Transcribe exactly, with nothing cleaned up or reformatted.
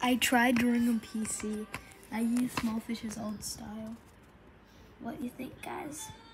I tried drawing on P C. I used Small Fish's old style. What do you think, guys?